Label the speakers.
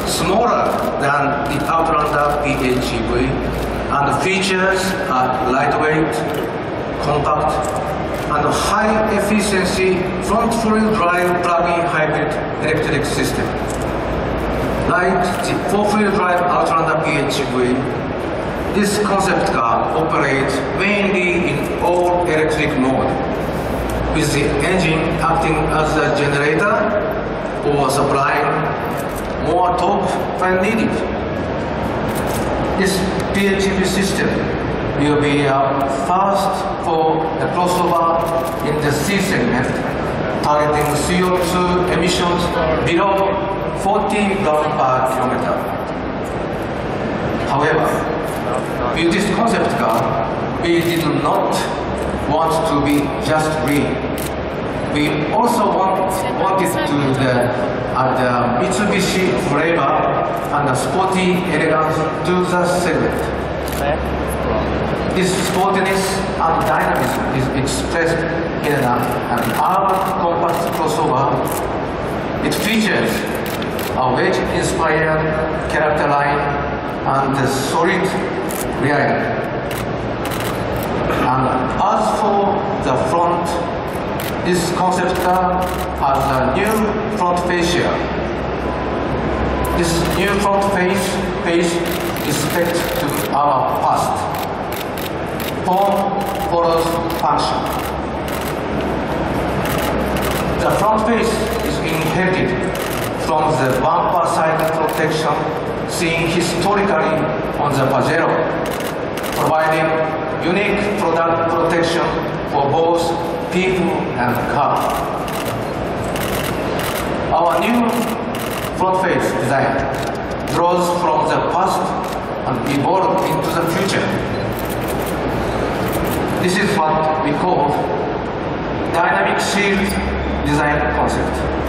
Speaker 1: smaller than the Outlander PHEV, and the features are lightweight, compact, and high efficiency front four-wheel drive plug-in hybrid electric system. Like the four-wheel drive Outlander PHEV, this concept car operates mainly in all-electric mode, with the engine acting as a generator or supplying more torque when needed. This PHEV system will be first for the crossover in the C segment, targeting CO2 emissions below 40 grams per kilometer. However, with this concept car, we did not want to be just green. We also wanted to add the Mitsubishi flavor and a sporty elegance to the segment. This sportiness and dynamism is expressed in an urban compact crossover. It features a wedge-inspired character line and a solid rear end. And as for the front, this concept car has a new front fascia. This new front face is spec to our past. Form follows function. The front face is inherited from the bumper side protection seen historically on the Pajero, providing unique product protection for both people and car. Our new front face design draws from the past and evolves into the future. This is what we call dynamic shield design concept.